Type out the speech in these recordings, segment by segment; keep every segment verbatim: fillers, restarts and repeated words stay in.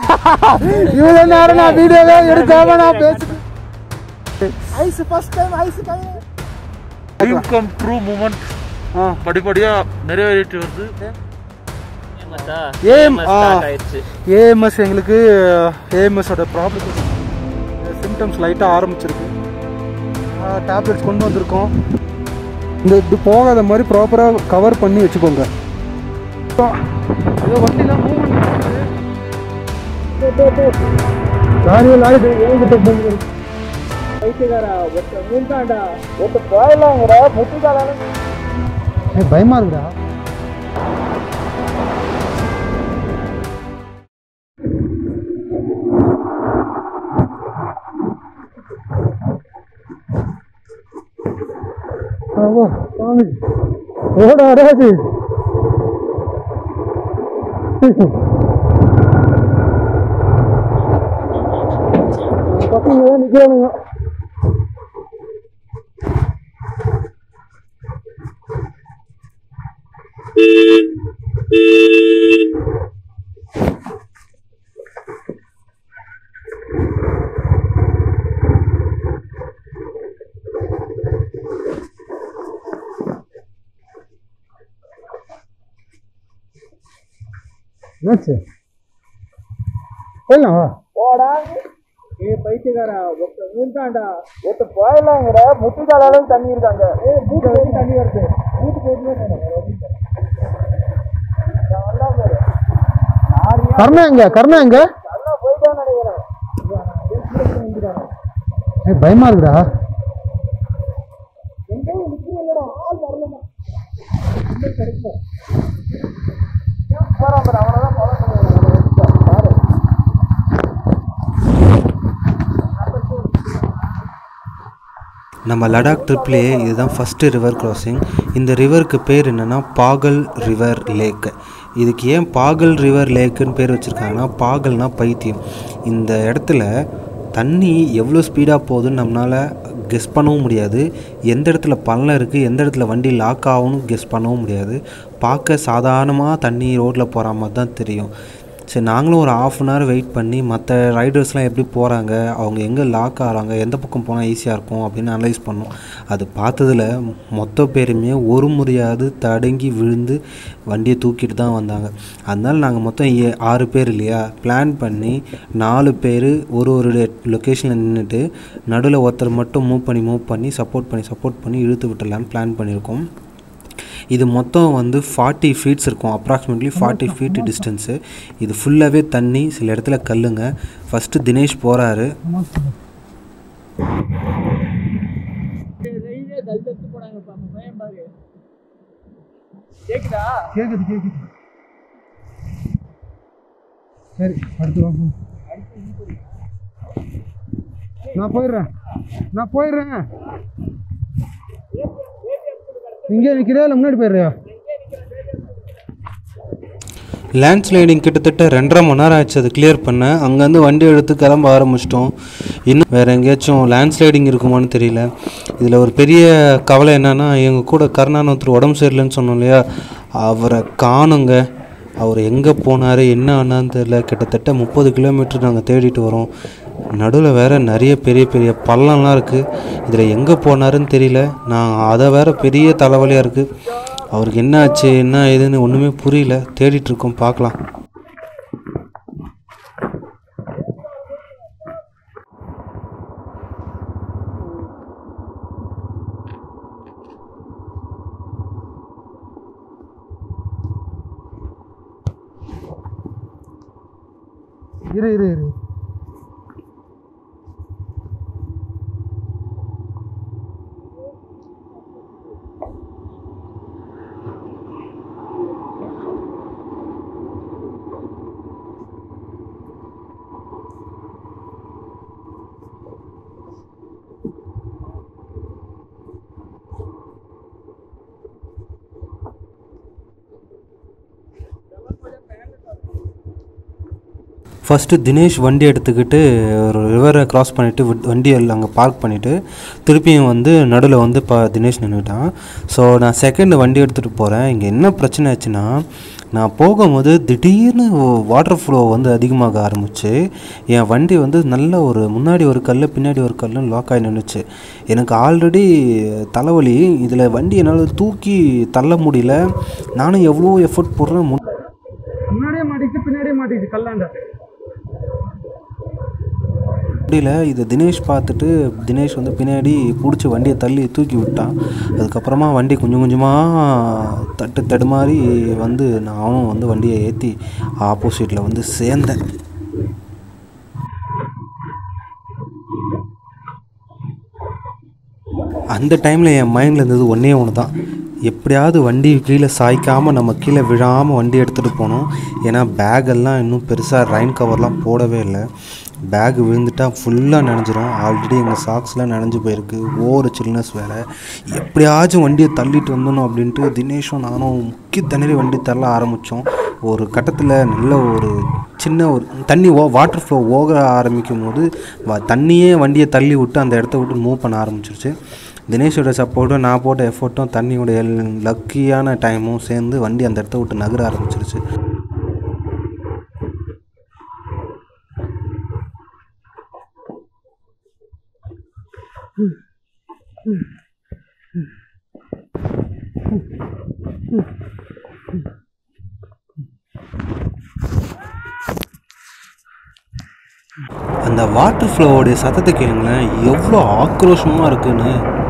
இவ்வளோ நேரம் நான் வீடியோவே எடுக்காம நான் பேசுறேன். ஐஸ் ஃபர்ஸ்ட் டைம் ஐஸ் கை ட்ரீம் கம் ட்ரூ மூமெண்ட் படிப்படியா நிறைவேறிட்டு வருது. ஏஎம்எஸ் எங்களுக்கு ஏஎம்எஸோட ப்ராப்ளம் சிம்டம்ஸ் லைட்டாக ஆரம்பிச்சிருக்கு. டேப்லெட்ஸ் கொண்டு வந்திருக்கோம். இந்த இது போகாத மாதிரி ப்ராப்பராக கவர் பண்ணி வச்சுக்கோங்க. ஏதோ வண்டிலாம் மூவ்மெண்ட் லாரியில் ஆகிட்டு ஏங்கிட்ட பயமா இருக்குடா. ஓட வராது. பசங்க நிக்கிறானுங்க. என்னாச்சு? போயிடலாம் வா. போடா ஏ பைத்தியக்காரா, ஒருத்த ஊந்தாண்டா ஒருத்த போயிடலாங்கிற முட்டிக்காலும் தண்ணி இருக்காங்க. ஏ பூட்டு போய் தண்ணி வருது. பூட்டு போட்டுமே கர்ணா எங்க கர்ணா எங்க போயிட்டான்னு நினைக்கிறேன். பயமா இருக்குடா. எங்கேயும் நிக்கிறீங்களா? ஆள் வரலமா கிடைக்கும். அவனதான் ஃபாலோ பண்ணுவாங்க. நம்ம லடாக் ட்ரிப்லேயே இதுதான் ஃபஸ்ட்டு ரிவர் கிராசிங். இந்த ரிவருக்கு பேர் என்னென்னா பாகல் ரிவர் லேக். இதுக்கு ஏன் பாகல் ரிவர் லேக்குன்னு பேர் வச்சுருக்காங்கன்னா, பாகல்னா பைத்தியம். இந்த இடத்துல தண்ணி எவ்வளோ ஸ்பீடாக போகுதுன்னு நம்மளால் கெஸ் பண்ணவும் முடியாது. எந்த இடத்துல பள்ளம் இருக்குது, எந்த இடத்துல வண்டி லாக் ஆகும்னு கெஸ் பண்ணவும் முடியாது. பார்க்க சாதாரணமாக தண்ணி ரோட்டில் போகிற மாதிரி தான் தெரியும். சரி, நாங்களும் ஒரு ஆஃப் அன் ஹவர் வெயிட் பண்ணி மற்ற ரைடர்ஸ்லாம் எப்படி போகிறாங்க, அவங்க எங்கே லாக் ஆகிறாங்க, எந்த பக்கம் போனால் ஈஸியாக இருக்கும் அப்படின்னு அனலைஸ் பண்ணோம். அது பார்த்ததில் மொத்த பேருமே ஒரு முறையாவது தடங்கி விழுந்து வண்டியை தூக்கிட்டு தான் வந்தாங்க. அதனால் நாங்கள் மொத்தம் ஏ ஆறு பேர் இல்லையா பிளான் பண்ணி நாலு பேர் ஒரு ஒரு லொக்கேஷனில் நின்றுட்டு நடுவில் ஒருத்தர் மட்டும் மூவ் பண்ணி மூவ் பண்ணி சப்போர்ட் பண்ணி சப்போர்ட் பண்ணி இழுத்து விட்டுடலான்னு பிளான் பண்ணியிருக்கோம். இது மொத்தம் வந்து ஃபார்ட்டி ஃபீட்ஸ் இருக்கும், அப்ராக்சிமேட்லி ஃபார்ட்டி ஃபீட் டிஸ்டன்ஸு. இது ஃபுல்லாகவே தண்ணி, சில இடத்துல கல்லுங்க. ஃபஸ்ட்டு தினேஷ் போகிறாரு. கேக்குது கேக்குது. சரி, அடுத்து வாங்க. நான் போயிடுறேன் நான் போயிடுறேன் இங்கே நிற்கிறியா இல்லை முன்னாடி போயிடுறியா? லேண்ட் ஸ்லைடிங் கிட்டத்தட்ட ரெண்டரை மணி நேரம் ஆச்சு அது கிளியர் பண்ண. அங்கேருந்து வண்டி எடுத்து கிளம்ப ஆரம்பிச்சிட்டோம். இன்னும் வேறு எங்கேயாச்சும் லேண்ட் ஸ்லைடிங் இருக்குமான்னு தெரியல. இதில் ஒரு பெரிய கவலை என்னென்னா, எங்கள் கூட கருணான்னு ஒருத்தர் உடம்பு சரியில்லைன்னு சொன்னோம் இல்லையா, அவரை காணுங்க. அவர் எங்கே போனார் என்ன ஆனான்னு தெரியல. கிட்டத்தட்ட முப்பது கிலோமீட்டர் நாங்கள் தேடிட்டு வரோம். நடுவில் வேறு நிறைய பெரிய பெரிய பள்ளம்லாம் இருக்குது. இதில் எங்கே போனாருன்னு தெரியல. நான் அதை வேறு பெரிய தலைவலியாக இருக்குது. அவருக்கு என்ன ஆச்சு என்ன ஏதுன்னு ஒன்றுமே புரியல. தேடிட்டுருக்கோம், பார்க்கலாம். இரு இரு இரு ஃபஸ்ட்டு தினேஷ் வண்டி எடுத்துக்கிட்டு ஒரு ரிவரை க்ராஸ் பண்ணிவிட்டு வண்டியை அங்கே பார்க் பண்ணிவிட்டு திருப்பியும் வந்து நடுவில் வந்து இப்போ தினேஷ் நின்றுட்டான். ஸோ நான் செகண்ட் வண்டி எடுத்துகிட்டு போகிறேன். இங்கே என்ன பிரச்சனை ஆச்சுன்னா, நான் போகும்போது திடீர்னு வாட்டர் ஃப்ளோ வந்து அதிகமாக ஆரம்பிச்சு என் வண்டி வந்து நல்ல ஒரு முன்னாடி ஒரு கல் பின்னாடி ஒரு கல்லும் லாக் ஆகி நின்றுச்சு. எனக்கு ஆல்ரெடி தலைவலி, இதில் வண்டி என்னால் தூக்கி தள்ள முடியல. நானும் எவ்வளோ எஃபர்ட் போடுறேன், முன்னாடியே மாட்டிக்கிச்சு பின்னாடியே மாட்டிக்கிச்சு கல்லாண்ட முடியல. இதை தினேஷ் பார்த்துட்டு தினேஷ் வந்து பின்னாடி பிடிச்சி வண்டியை தள்ளி தூக்கி விட்டான். அதுக்கப்புறமா வண்டி கொஞ்சம் கொஞ்சமாக தட்டு தடுமாறி வந்து நானும் வந்து வண்டியை ஏற்றி ஆப்போசிட்டில் வந்து சேர்ந்தேன். அந்த டைமில் என் மைண்டில் இருந்தது ஒன்றே ஒன்று தான், எப்படியாவது வண்டி கீழே சாய்க்காமல் நம்ம கீழே விழாமல் வண்டி எடுத்துகிட்டு போகணும். ஏன்னா பேக்கெல்லாம் இன்னும் பெருசாக ரெயின் கவர்லாம் போடவே இல்லை. பேக் விழுந்துட்டால் ஃபுல்லாக நனைஞ்சிரும். ஆல்ரெடி எங்கள் சாக்ஸ்லாம் நனைஞ்சு போயிருக்கு, ஓவர் சில்னஸ் வேறு. எப்படியாச்சும் வண்டியை தள்ளிட்டு வந்துடணும் அப்படின்ட்டு தினேஷும் நானும் முக்கிய தண்ணீர் வண்டி தள்ள ஆரம்பித்தோம். ஒரு கட்டத்தில் நல்ல ஒரு சின்ன ஒரு தண்ணி ஓ வாட்டர் ஃப்ளோ ஓக ஆரம்பிக்கும் போது வ தண்ணியே வண்டியை தள்ளி விட்டு அந்த இடத்த விட்டு மூவ் பண்ண ஆரம்பிச்சிருச்சு. தினேஷோட சப்போர்ட்டும் நான் போட்ட எஃபர்ட்டும் தண்ணியோட லக்கியான டைமும் சேர்ந்து வண்டி அந்த இடத்த விட்டு நகர ஆரம்பிச்சிருச்சு. அந்த வாட்டர் ஃப்ளோவோடைய சத்தத்தை கேளுங்களேன், எவ்வளோ ஆக்ரோஷமாக இருக்குன்னு.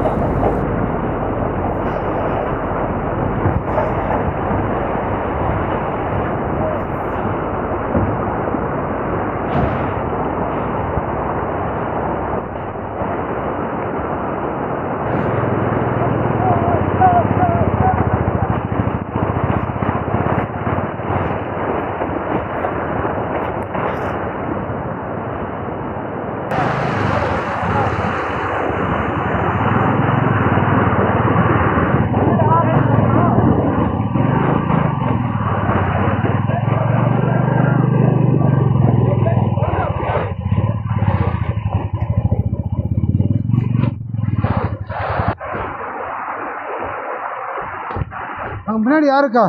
முன்னாடி யாருக்கா?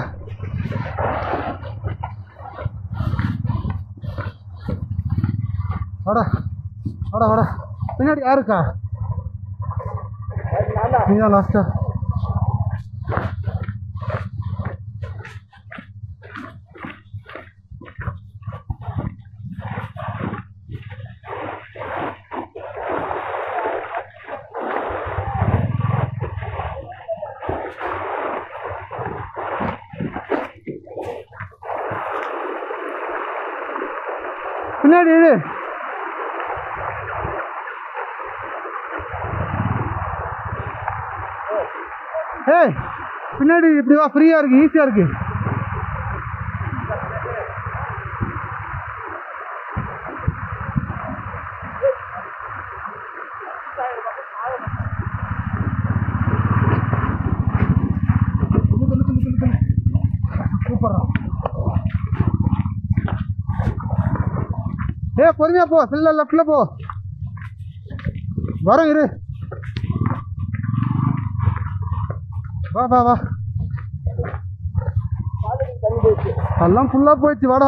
வாடா வாடா வாடா, பின்னாடி யாருக்கா? நீதான் லாஸ்டா. பின்னாடி இரு. ஏய் பின்னாடி இப்படி வா, ஃப்ரீயா இருக்கு, ஈஸியா இருக்கு. சூப்பரா. ஏ பொறுமையா போ, ஃபுல்லா லெஃப்ட்ல போ. வரோம் இரு. வா வா வா. எல்லாம் ஃபுல்லா போயிடுச்சு, வாடா.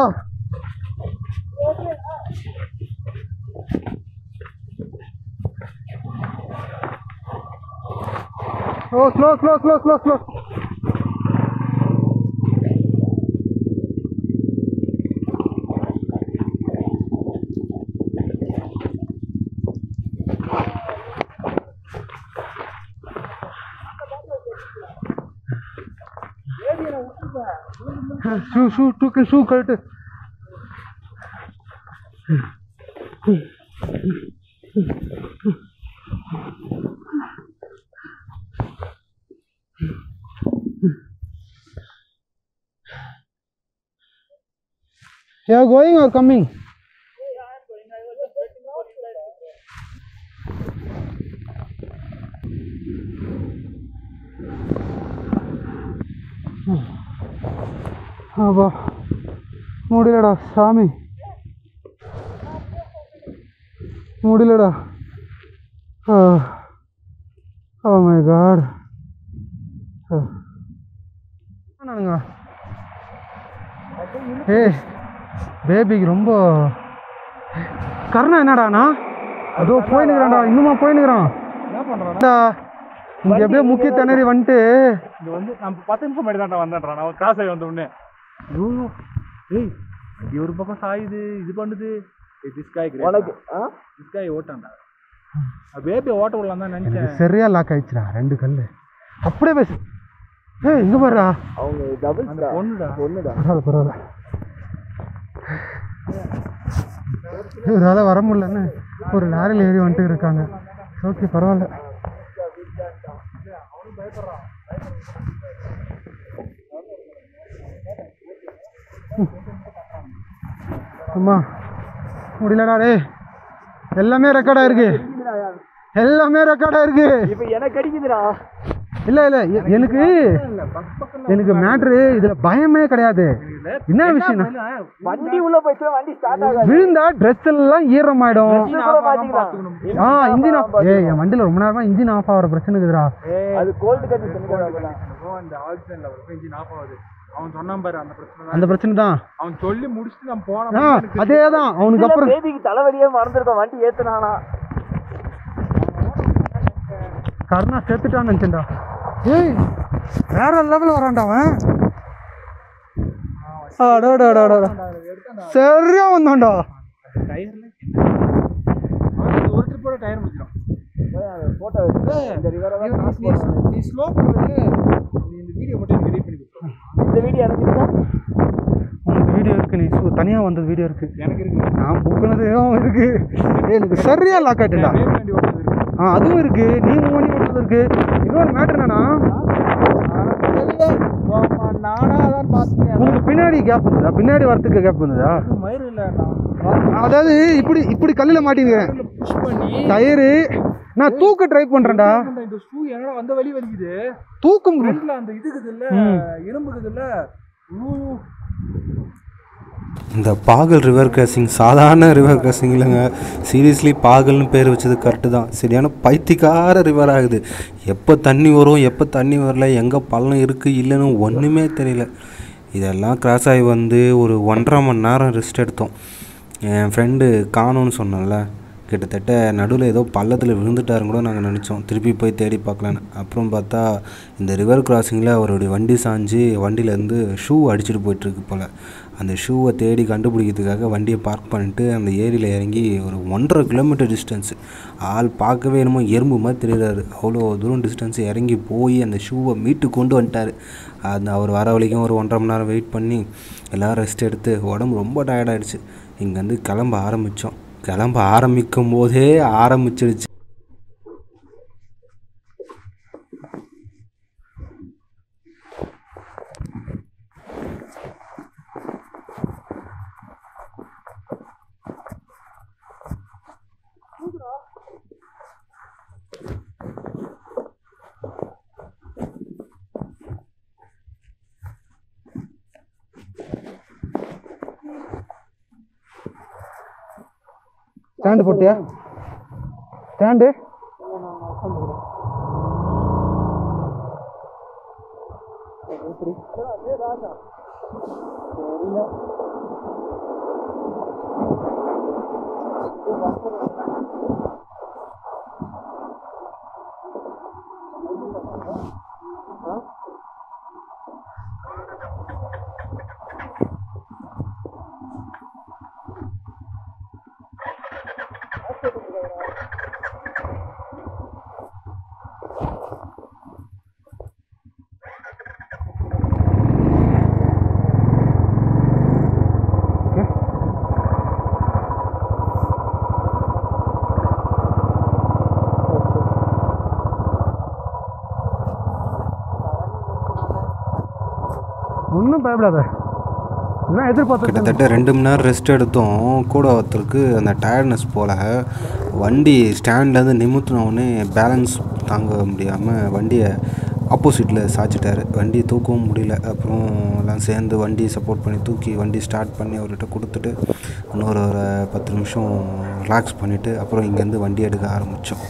Oh slow slow slow slow slow. Shoe shoe டூக்கு ஷூ கழட்டு. You are going or coming? அப்பா முடியலடா சாமி, முடியலடா. Oh my god. நானுங்க ஏய் பேபிக்கு ரொம்ப கருணா என்னடாண்ணா அதோ போயினுக்கிறான்டா இன்னுமா போயினுக்கிறான் என்ன பண்ணுறான்டா இங்கே எப்படியோ முக்கிய திணறி வந்துட்டு இங்கே வந்து நம்ம பத்து நிமிஷம் முன்னாடி தான்டா வந்தேன்றான் நான் கிராஸ் ஆகி வந்த உடனே ஐயோ ஏய் இது ஒரு பக்கம் சாயுது இது பண்ணுது திஸ்காய் உனக்கு திஸ்காய் ஓட்டான்டா பேபி ஓட்ட விடலாம் தான் நினைச்சேன் சரியா லாக் ஆயிடுச்சுடா ரெண்டு கல் அப்படியே பேசு ஏய் இங்கே பாருடா அவங்க டபுள் பொண்ணுடா பொண்ணுடா பரவாயில்ல பரவாயில்ல இவரால் வர முடியலன்னு ஒரு லாரியில் ஏறி வந்துட்டு இருக்காங்க ஓகே பரவாயில்ல அம்மா முடியலடா டே எல்லாமே ரெக்கார்ட் ஆயிருக்கு எல்லாமே ரெக்கார்ட் ஆயிருக்கு இப்போ எனக்கு அடிக்குதுடா இல்லை இல்லை எனக்கு எனக்கு மேட்ரு இதுல பயமே கிடையாது என்ன விஷயம் வண்டி உள்ள போயிட்டு வண்டி ஸ்டார்ட் ஆகாது விழுந்தா ட்ரெஸ் எல்லாம் ஈரமாயிடும் ஆ இன்ஜின் ஆஃப் ஏய் என் வண்டியில ரொம்ப நேரமா இன்ஜின் ஆஃப் ஆகிற பிரச்சனை இருக்குதுடா அது கோல்டு கண்டிஷன் அந்த ஆக்சிஜன் லெவல் இன்ஜின் ஆஃப் ஆகுது அவன் சொன்னான் பாரு அந்த பிரச்சனை அந்த பிரச்சனை தான் அவன் சொல்லி முடிச்சுட்டு நான் போனேன் அதே தான் அவனுக்கு அப்புறம் பேபிக்கு தலைவலியே மறந்துருக்கோம் வண்டி ஏத்துனானா கருணா சேர்த்துட்டான்னு நினச்சேன்டா ஏய் வேற லெவல் வரான்டா அவன் அடடடடடா சரியா வந்தான்டா டயர்ல ஒரு ட்ரிப்போட டயர் முடிச்சிடும் போட்டோ இந்த ரிவரை நீ ஸ்லோ பண்ணுறது நீ இந்த வீடியோ மட்டும் எனக்கு எடிட் பண்ணி கொடுத்துரு இந்த வீடியோ எனக்கு இருக்கா உனக்கு வீடியோ இருக்கு நீ தனியாக வந்தது வீடியோ இருக்கு எனக்கு இருக்கு நான் புக்குனதும் இருக்கு எனக்கு சரியா லாக் ஆகிட்டேன்டா வண்டி ஓட்டுறது இருக்கு ஆ அதுவும் இருக்கு நீ உன் வண்டி ஓட்டுறது இருக்கு இன்னொரு மேட்ரு என்னன்னா நானா அதான் பார்த்தேன் உங்களுக்கு பின்னாடி கேப் வந்ததா பின்னாடி வரத்துக்கு கேப் வந்ததா மயிறு இல்லை அதாவது இப்படி இப்படி கல்லில் மாட்டினுக்கிறேன் புஷ் பண்ணி டயரு நான் தூக்க ட்ரை பண்றேன்டா இந்த ஷூ என்னடா வந்த வலி வலிக்குது தூக்கம் ஃப்ரண்ட்ல அந்த இதுக்குது இல்ல இரும்புக்குது இல்ல இந்த பாகல் ரிவர் கிராசிங் சாதாரண ரிவர் கிராசிங் இல்லைங்க, சீரியஸ்லி பாகல்னு பேர் வச்சது கரெக்டு தான். சரியான பைத்தியக்கார ரிவர் ஆகுது. எப்போ தண்ணி வரும் எப்போ தண்ணி வரல, எங்கே பள்ளம் இருக்குது இல்லைன்னு ஒன்றுமே தெரியல. இதெல்லாம் கிராஸ் ஆகி வந்து ஒரு ஒன்றரை மணி நேரம் ரெஸ்ட் எடுத்தோம். என் ஃப்ரெண்டு காணோன்னு சொன்னேன்ல, கிட்டத்தட்ட நடுவில் ஏதோ பள்ளத்தில் விழுந்துட்டாருன்னு கூட நாங்கள் நினச்சோம். திருப்பி போய் தேடி பார்க்கலான்னு. அப்புறம் பார்த்தா இந்த ரிவர் கிராசிங்கில் அவருடைய வண்டி சாஞ்சு வண்டியிலேருந்து ஷூ அடிச்சுட்டு போயிட்டுருக்கு போல். அந்த ஷூவை தேடி கண்டுபிடிக்கிறதுக்காக வண்டியை பார்க் பண்ணிட்டு அந்த ஏரியில் இறங்கி ஒரு ஒன்றரை கிலோமீட்டர் டிஸ்டன்ஸு, ஆள் பார்க்கவே என்னமோ எறும்பு மாதிரி தெரியுறாரு. அவ்வளோ தூரம் டிஸ்டன்ஸ் இறங்கி போய் அந்த ஷூவை மீட்டு கொண்டு வந்துட்டார். அந்த அவர் வர வரைக்கும் ஒரு ஒன்றரை மணி நேரம் வெயிட் பண்ணி எல்லோரும் ரெஸ்ட் எடுத்து உடம்பு ரொம்ப டயர்டாகிடுச்சு. இங்கேருந்து கிளம்ப ஆரம்பித்தோம். கிளம்ப ஆரம்பிக்கும் போதே ஆரம்பிச்சிடுச்சு. ஸ்டாண்டு போட்டியா? ஸ்டாண்டு ஒன்றும் பயப்படாத. இதெல்லாம் எதிர்பார்த்து கிட்டத்தட்ட ரெண்டு மணி நேரம் ரெஸ்ட் எடுத்தோம். கூட ஒருத்தருக்கு அந்த டயர்ட்னஸ் போல் வண்டி ஸ்டாண்ட்லேருந்து நிமித்தினோடனே பேலன்ஸ் தாங்க முடியாமல் வண்டியை ஆப்போசிட்டில் சாய்ச்சிட்டாரு. வண்டி தூக்கவும் முடியல. அப்புறம் எல்லாம் சேர்ந்து வண்டி சப்போர்ட் பண்ணி தூக்கி வண்டி ஸ்டார்ட் பண்ணி அவர்கிட்ட கொடுத்துட்டு இன்னொரு ஒரு பத்து நிமிஷம் ரிலாக்ஸ் பண்ணிவிட்டு அப்புறம் இங்கேருந்து வண்டி எடுக்க ஆரம்பித்தோம்.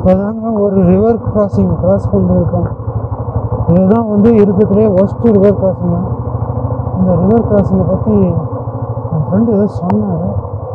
இப்போதாங்க ஒரு ரிவர் கிராசிங் கிராஸ் பண்ணியிருக்கோம். இதுதான் வந்து இருக்கிறதுலே ஒஸ்ட்டு ரிவர் கிராசிங்கு. இந்த ரிவர் கிராசிங்கை பற்றி என் ஃப்ரெண்டு ஏதோ சொன்னார்.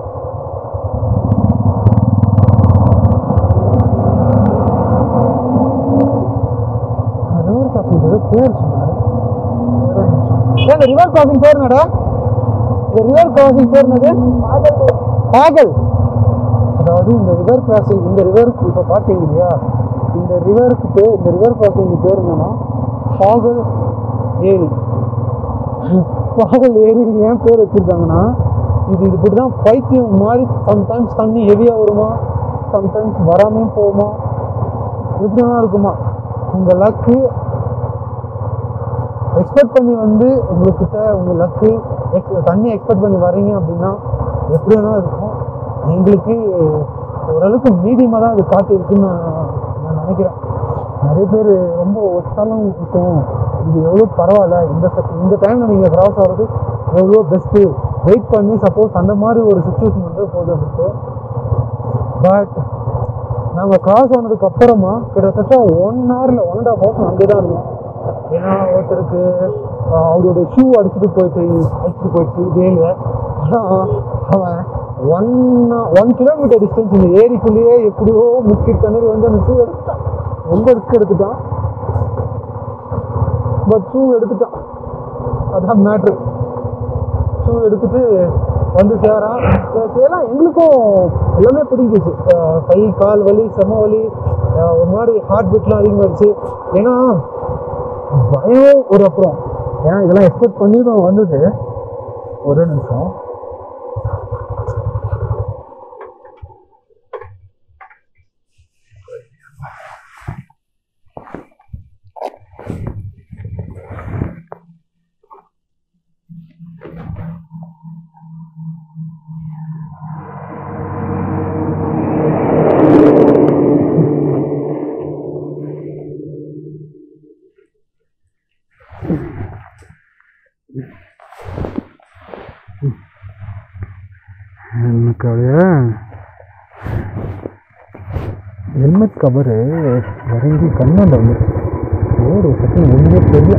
ரிவர் கிராசிங் ஏதோ பேர் சொன்னார். இந்த ரிவர் கிராசிங் பேர் என்னடா? இந்த ரிவர் கிராசிங் பேர் என்னது? பாகல். அதாவது இந்த ரிவர் கிராசிங், இந்த ரிவருக்கு இப்போ பார்த்தீங்க இல்லையா, இந்த ரிவருக்கு பேர், இந்த ரிவர் கிராசிங்கு பேர் என்னன்னா பாகல் ஏரி. பாகல் ஏரி ஏன் பேர் வச்சுருக்காங்கன்னா, இது இது இப்படி தான் பைத்தியம் மாதிரி சம்டைம்ஸ் தண்ணி ஹெவியாக வருமா, சம்டைம்ஸ் வராமையும் போகுமா, இப்படிலாம் இருக்குமா. உங்கள் லக்கு எக்ஸ்பெக்ட் பண்ணி வந்து உங்கள்கிட்ட உங்கள் லக்கு எக்ஸ் தண்ணி எக்ஸ்பெக்ட் பண்ணி வரீங்க அப்படின்னா எப்படி வேணால் இருக்கும். எங்களுக்கு ஓரளவுக்கு மீடியமாக தான் அது காற்று இருக்குன்னு நான் நினைக்கிறேன். நிறைய பேர் ரொம்ப ஒஸ்டாலும் இருக்கும், இது எவ்வளோ பரவாயில்ல, இந்த இந்த டைமில் நீங்கள் கிராஸ் ஆகிறது எவ்வளோ பெஸ்ட்டு, வெயிட் பண்ணி சப்போஸ் அந்த மாதிரி ஒரு சுச்சுவேஷன் வந்து போகுது அப்படின்ட்டு. பட் நாங்கள் கிராஸ் ஆனதுக்கப்புறமா கிட்டத்தட்ட ஒன் ஹவரில் ஒன் அண்ட் ஹாஃப் ஹவர்ஸ் அங்கே தான் இருந்தோம். ஏன்னா ஒருத்தருக்கு அவருடைய ஷூ அடிச்சுட்டு போயிட்டு அடிச்சுட்டு போயிடுச்சு வேலை. ஆனால் அவன் ஒன் ஒன் கிலோமீட்டர் டிஸ்டன்ஸ் இந்த ஏரிக்குள்ளேயே எப்படியோ முக்கிய தண்ணீர் வந்து அந்த ஷூ எடுத்துட்டான். ரொம்ப ரிஸ்க் எடுத்துட்டான், பட் ஷூ எடுத்துட்டான். அதான் மேட்ரு. ஷூ எடுத்துட்டு வந்து சேரான். சேரலாம் எங்களுக்கும் எல்லாமே பிடிக்கிச்சு. கை கால் வலி, செம வலி, ஒரு மாதிரி ஹார்ட் பீட்லாம் அதிகமாகிடுச்சு. ஏன்னா பயம் ஒரு அப்புறம், ஏன்னா இதெல்லாம் எக்ஸ்பெக்ட் பண்ணி தான் வந்தது. ஒரே நிமிஷம். எனக்கு அப்படியே ஹெல்மெட் கவரு இறங்கி கண்ணாண்ட வந்துச்சு. ஒரு செகண்ட் ஒன்றுமே தெரியல.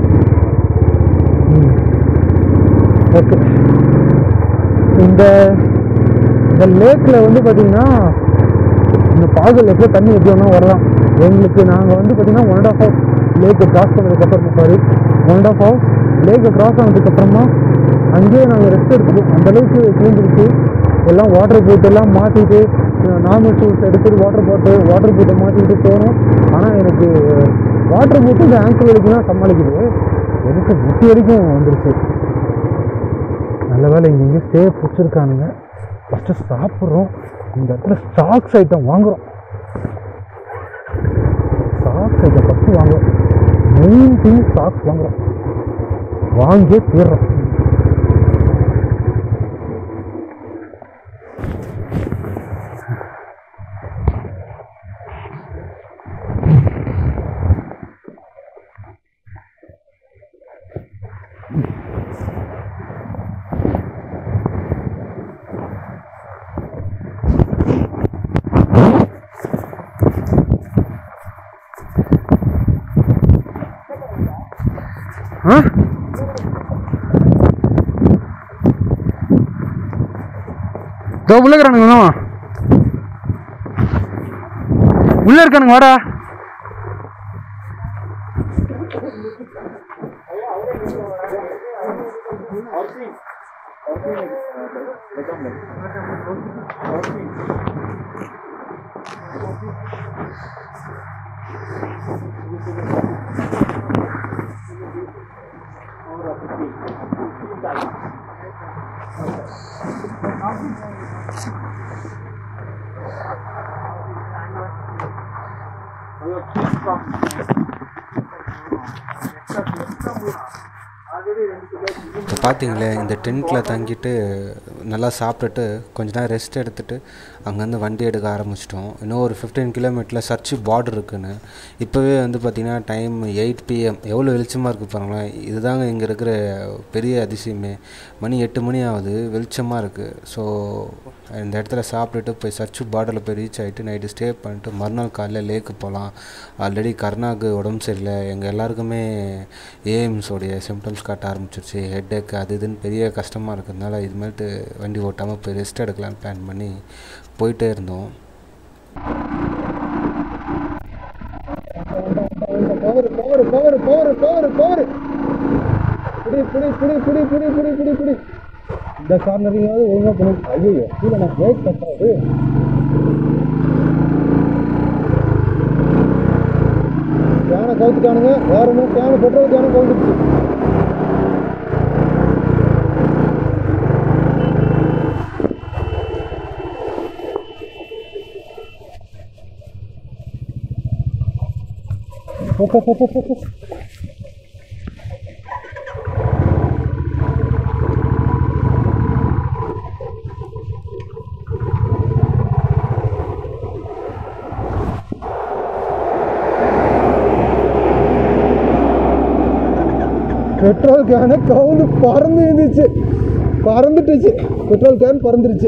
ஓகே, இந்த இந்த லேக்கில் வந்து பார்த்திங்கன்னா இந்த பாகல் எப்போ தண்ணி எப்படி வேணால் வரலாம். எங்களுக்கு நாங்கள் வந்து பார்த்திங்கன்னா ஒன் அண்ட் ஆஃப் ஹவர்ஸ் லேக்கை கிராஸ் பண்ணதுக்கப்புறம், sorry one and half hours லேக்கை கிராஸ் ஆனதுக்கப்புறமா அங்கேயே நாங்கள் ரெஸ்ட் எடுத்துப்போம். அந்தளவுக்கு கிளீஞ்சிருச்சு. எல்லாம் வாட்டர் போட்டெல்லாம் மாற்றிட்டு நார்மல் ஷூஸ் எடுத்துகிட்டு வாட்டர் போட்டு வாட்டர் போட்டை மாற்றிக்கிட்டு போகிறோம். ஆனால் எனக்கு வாட்டர் போட்டு இந்த ஆங்கிள் வரைக்கும் தான் சமாளிக்குது, எனக்கு முட்டி வரைக்கும் வந்துருச்சு. நல்ல வேலை இங்கே இங்கே ஸ்டே பிடிச்சிருக்கானுங்க. ஃபஸ்ட்டு சாப்பிட்றோம். இந்த இடத்துல ஸ்டாக்ஸ் ஐட்டம் வாங்குகிறோம். ஸ்டாக்ஸ் ஐட்டம் ஃபஸ்ட்டு வாங்குகிறோம். மெயின் திங் ஸ்டாக்ஸ் வாங்குகிறோம். வாங்கியே தீர்றோம். உள்ள இருக்கிறானுங்க, உள்ள இருக்கானுங்க, வாடா. பார்த்தீங்களே, இந்த டென்ட்டில் தங்கிட்டு நல்லா சாப்பிட்டுட்டு கொஞ்ச நேரம் ரெஸ்ட் எடுத்துகிட்டு அங்கேருந்து வண்டி எடுக்க ஆரம்பிச்சிட்டோம். இன்னும் ஒரு ஃபிஃப்டீன் கிலோமீட்டரில் சர்ச்சு பார்டர் இருக்குன்னு. இப்போவே வந்து பார்த்திங்கன்னா டைம் எயிட் பிஎம். எவ்வளோ வெளிச்சமாக இருக்குது பாருங்களேன். இதுதாங்க இங்கே இருக்கிற பெரிய அதிசயமே. மணி எட்டு மணி ஆகுது, வெளிச்சமாக இருக்குது. ஸோ இந்த இடத்துல சாப்பிட்டுட்டு போய் சர்ச்சு பார்டரில் போய் ரீச் ஆகிட்டு நைட்டு ஸ்டே பண்ணிட்டு மறுநாள் காலையில் லேக்கு போகலாம். ஆல்ரெடி கருணாக்கு உடம்பு சரியில்லை. எங்கள் எல்லாருக்குமே ஏஎம்ஸோடைய சிம்டம்ஸ் காட்ட ஆரம்பிச்சிருச்சு. ஹெட் ஏக் அது இதுன்னு பெரிய கஷ்டமாக இருக்கிறதுனால இதுமேட்டு வண்டி ஓட்டாமல் போய் ரெஸ்ட் எடுக்கலான்னு பிளான் பண்ணி போயிட்டே இருந்தோம். Power power power power power power புடி புடி புடி புடி புடி புடி புடி புடி இந்த கார்னரிங்காவது ஒழுங்காக பண்ணி. ஐயோ இல்லை நான் பிரேக் தப்பாது. கேனை கவுத்துட்டானுங்க. வேற ஒன்றும் கேனு பெட்ரோல் கேனு கவுந்துச்சு. போ போ போ போ போ பெட்ரோல் கேனை கவுந்து பறந்து இருந்துச்சு. பறந்துட்டுச்சு. பெட்ரோல் கேன் பறந்துருச்சு.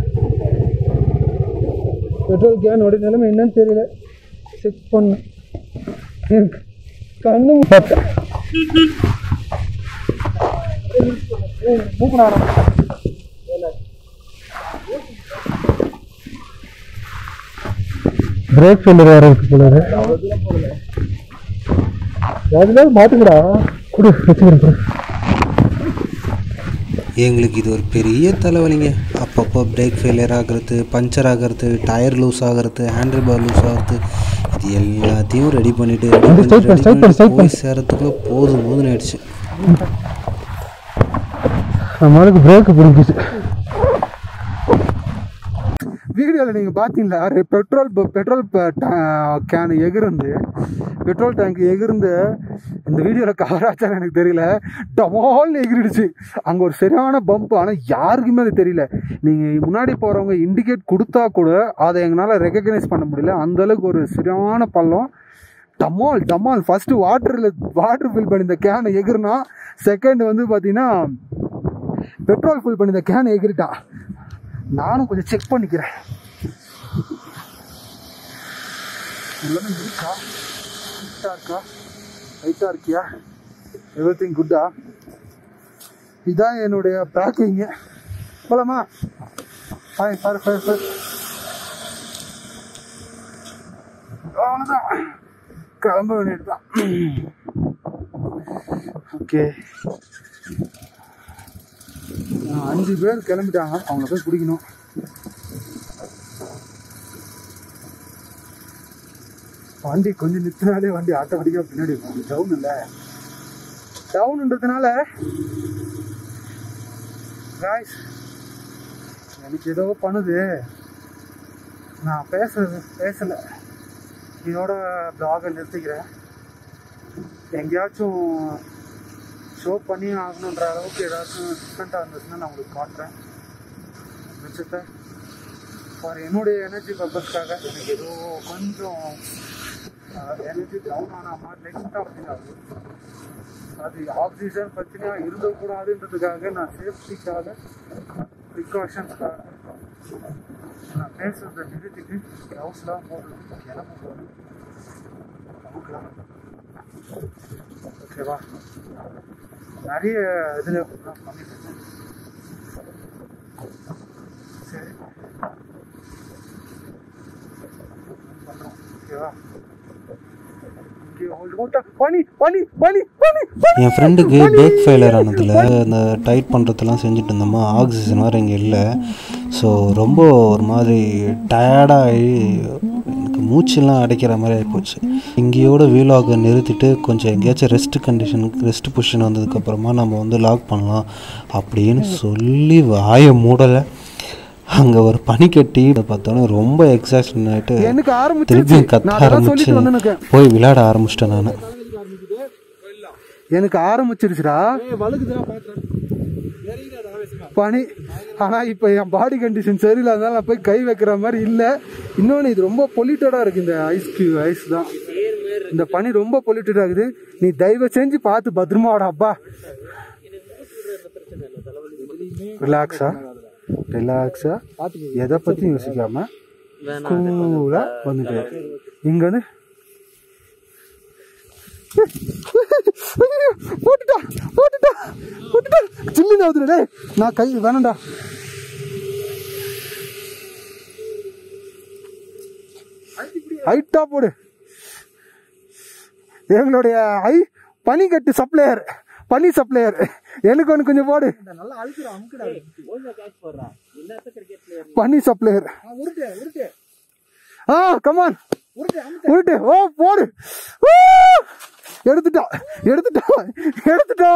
பெட்ரோல் கேனோட நிலைமை என்னன்னு தெரியல. செக் பண்ண கண்ணு பிரேக் ஃபெயிலியர் வேற இருக்கு போல. அதுல மாட்டுக்கடா குடு வச்சுக்கிறேன். எங்களுக்கு இது ஒரு பெரிய தலைவலிங்க. அப்பப்போ பிரேக் ஃபெயிலியர் ஆகிறது, பஞ்சர் ஆகிறது, டயர் லூஸ் ஆகிறது, ஹேண்டில் பார் லூஸ் ஆகிறது, இது எல்லாத்தையும் ரெடி பண்ணிவிட்டு போய் சேரத்துக்குள்ளே போதும் போதுன்னு ஆயிடுச்சு. நம்மளுக்கு பிரேக்கு பிடிக்குச்சு. வீடியோவில் நீங்கள் பார்த்தீங்களா பெட்ரோல் பெட்ரோல் கேன் எகிருந்து பெட்ரோல் டேங்க் எகிருந்து இந்த வீடியோவில் கவராச்சான்னு எனக்கு தெரியல. டமால்னு எகிரிடுச்சு. அங்கே ஒரு சரியான பம்ப். ஆனால் யாருக்குமே அது தெரியல. நீங்கள் முன்னாடி போகிறவங்க இண்டிகேட் கொடுத்தா கூட அதை எங்களால் ரெக்கக்னைஸ் பண்ண முடியல. அந்தளவுக்கு ஒரு சரியான பள்ளம். டமால் டமால் ஃபஸ்ட்டு வாட்டரில் வாட்டர் ஃபில் பண்ணி இந்த கேனை எகிர்னா, செகண்ட் வந்து பார்த்தீங்கன்னா பெட்ரோல் ஃபில் பண்ணி இந்த கேனை எகிரிட்டான். நானும் கொஞ்சம் செக் பண்ணிக்கிறேன். எல்லாமே இருக்கா, ஹைட்டாக இருக்கா, ஹைட்டாக இருக்கியா, எவ்ரி திங் குட்டா. இதுதான் என்னுடைய பேக்கிங்கு. போலாமா? ஹாய் சார் சார் சார் அவ்வளோதான், கிளம்ப வேண்டியது தான். ஓகே, அஞ்சு பேர் கிளம்பிட்டாங்க. அவங்கள போய் பிடிக்கணும். வண்டி கொஞ்சம் நிறுத்தினாலே வண்டி ஆட்டோமேட்டிக்காக பின்னாடி இருக்கும். டவுன் இல்லை, டவுன்ன்றதுனால காய்ஸ் எனக்கு ஏதோ பண்ணுது. நான் பேச பேசலை. இதோட ப்ளாகை நிறுத்திக்கிறேன். எங்கேயாச்சும் ஷோ பண்ணி ஆகணுன்ற அளவுக்கு ஏதாச்சும் டிஃப்ரெண்ட்டாக இருந்துச்சுன்னா நான் உங்களுக்கு காட்டுறேன். வச்சுட்டு ஃபார் என்னுடைய எனர்ஜி பர்பஸ்க்காக எனக்கு ஏதோ கொஞ்சம் எனர்ஜி டவுன் ஆனால் மாதிரி லைட்டாக ஃபீல் ஆகுது. அது ஆக்சிஜன் பிரச்சனையாக இருந்தக்கூடாதுன்றதுக்காக நான் சேஃப்டிக்காக ப்ரிகாஷன்ஸ்க்காக நான் பேசுறதை நிறுத்திட்டு க்ளவுஸ்லாம் போடுறது கிளம்ப போகிறேன். நமக்குலாம் ஓகேவா? நிறைய இதில் பண்ணிட்டு சரி பண்ணுறோம். ஓகேவா? என் ஃப்ரெண்டுக்கு பிரேக் ஃபெயிலியர் ஆனதில் அந்த டைட் பண்ணுறதெல்லாம் செஞ்சுட்டு இருந்தோமா, ஆக்சிஜன் வேறு இங்கே இல்லை. ஸோ ரொம்ப ஒரு மாதிரி டயர்டாகி எனக்கு மூச்செல்லாம் அடைக்கிற மாதிரி ஆகிப்போச்சு. இங்கேயோட வீலாகை நிறுத்திட்டு கொஞ்சம் எங்கேயாச்சும் ரெஸ்ட் கண்டிஷனுக்கு ரெஸ்ட் பொசிஷன் வந்ததுக்கப்புறமா நம்ம வந்து லாக் பண்ணலாம் அப்படின்னு சொல்லி வாயை மூடலை. அங்கே ஒரு பனி கட்டி பார்த்தோன்னே ரொம்ப எக்ஸாஷன் ஆகிட்டு திருப்பி கத்த ஆரம்பிச்சு போய் விளையாட ஆரம்பிச்சிட்டேன். நான் எனக்கு ஆரம்பிச்சிருச்சுடா. பனி. ஆனால் இப்போ என் பாடி கண்டிஷன் சரியில்லாதனால நான் போய் கை வைக்கிற மாதிரி இல்லை. இன்னொன்று இது ரொம்ப பொல்யூட்டடாக இருக்குது. இந்த ஐஸ்க்கு ஐஸ் தான், இந்த பனி ரொம்ப பொல்யூட்டடாக இருக்குது. நீ தயவு செஞ்சு பார்த்து பத்திரமா வாடா அப்பா. ரிலாக்ஸா ரிலாக்ஸா எதை பற்றியும் யோசிக்காம கூலாக வந்துட்டு இங்கே வந்து போட்டுட்டா போட்டுட்டா போட்டுட்டா சில்லுன்னு ஆகுதுடா. நான் கை வேணாண்டா. ஹைட்டா போடு. எங்களுடைய ஐ பனிக்கட்டு சப்ளையர், பனி சப்ளையர், எனக்கு ஒன்று கொஞ்சம் போடு. பனி சப்ளையர். ஆ கமான் உருட்டு. ஓ போடு. எடுத்துட்டா எடுத்துட்டா எடுத்துட்டா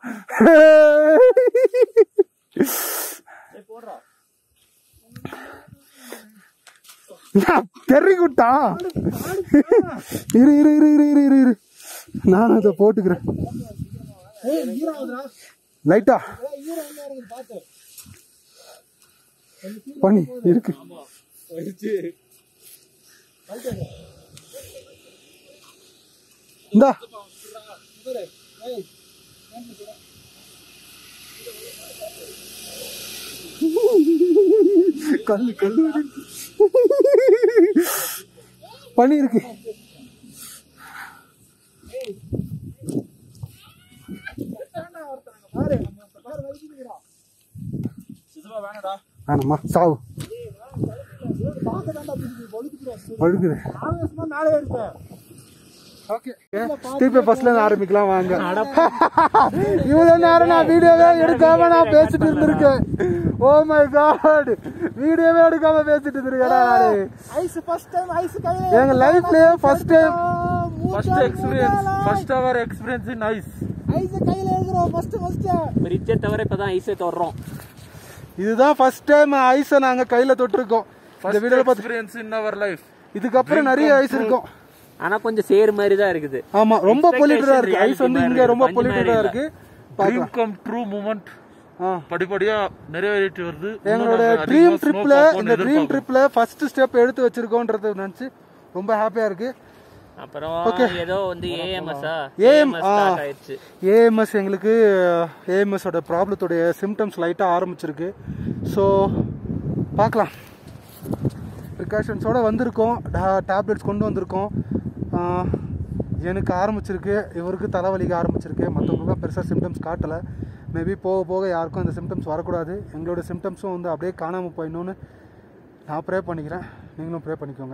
தெரி குட்டா. இரு இரு இரு இரு இரு இரு இரு நான் அதை போட்டுக்கிறேன் லைட்டா. பனி இருக்கு. இந்தா கல்லு கல்லு பனி இருக்கு. வேணாமா சாவு பழுக்குது. ஆரம்பிக்கலாம் வாங்க. இவ்வளவு நேரம் நான் வீடியோவே எடுக்காம நான் பேசிட்டு இருந்திருக்கேன். ஓ மை காட், வீடியோவே எடுக்காம பேசிட்டு இருந்திருக்கேன். எங்க லைஃப்லயே first time first experience first our experience in ice. Ice கையில ஏகுறோம் ஃபர்ஸ்ட் ஃபர்ஸ்ட். பிரிட்ஜை தவிர இப்பதான் ஐஸை தொடுறோம். இதுதான் ஃபர்ஸ்ட் டைம் ஐஸை நாங்க கையில தொட்டிருக்கோம். இந்த video experience in our life. இதுக்கப்புறம் நிறைய ஐஸ் இருக்கும். ஆனா கொஞ்சம் சேர் மாதிரி தான் இருக்குது. ஆமா ரொம்ப பொல்யூட்டடா இருக்கு. ஐஸ் வந்து இங்க ரொம்ப பொல்யூட்டடா இருக்கு. ட்ரீம் கம் ட்ரூ மூமெண்ட் படிப்படியா நிறைவேறிட்டு வருது. எங்களோட ட்ரீம் ட்ரிப்ல இந்த ட்ரீம் ட்ரிப்ல ஃபர்ஸ்ட் ஸ்டெப் எடுத்து வச்சிருக்கோம்ன்றது நினைச்சு ரொம்ப ஹாப்பியா இருக்கு. அப்புறம் ஏதோ வந்து ஏஎம்எஸ்ஸா ஸ்டார்ட் ஆயிடுச்சு. ஏஎம்எஸ் எங்களுக்கு ஏஎம்எஸ் ஓட ப்ராப்ளத்தோட சிம்டம்ஸ் லைட்டா ஆரம்பிச்சிருக்கு. ஸோ பார்க்கலாம். ப்ரிகாஷன்ஸோட வந்திருக்கோம், டேப்லெட்ஸ் கொண்டு வந்திருக்கோம். எனக்கு ஆரம்பிச்சிருக்கு, இவருக்கு தலைவலிக்க ஆரம்பிச்சிருக்கு. மற்றவங்களுக்கும் பெருசாக சிம்டம்ஸ் காட்டலை. மேபி போக போக யாருக்கும் அந்த சிம்டம்ஸ் வரக்கூடாது. எங்களோட சிம்டம்ஸும் வந்து அப்படியே காணாமல் போயிடணும்னு நான் ப்ரே பண்ணிக்கிறேன். நீங்களும் ப்ரே பண்ணிக்கோங்க.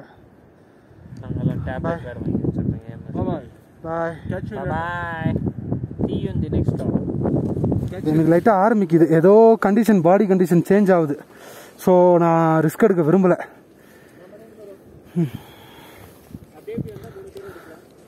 எனக்கு லைட்டாக ஆரம்பிக்குது, ஏதோ கண்டிஷன் பாடி கண்டிஷன் சேஞ்ச் ஆகுது. ஸோ நான் ரிஸ்க் எடுக்க விரும்பலை.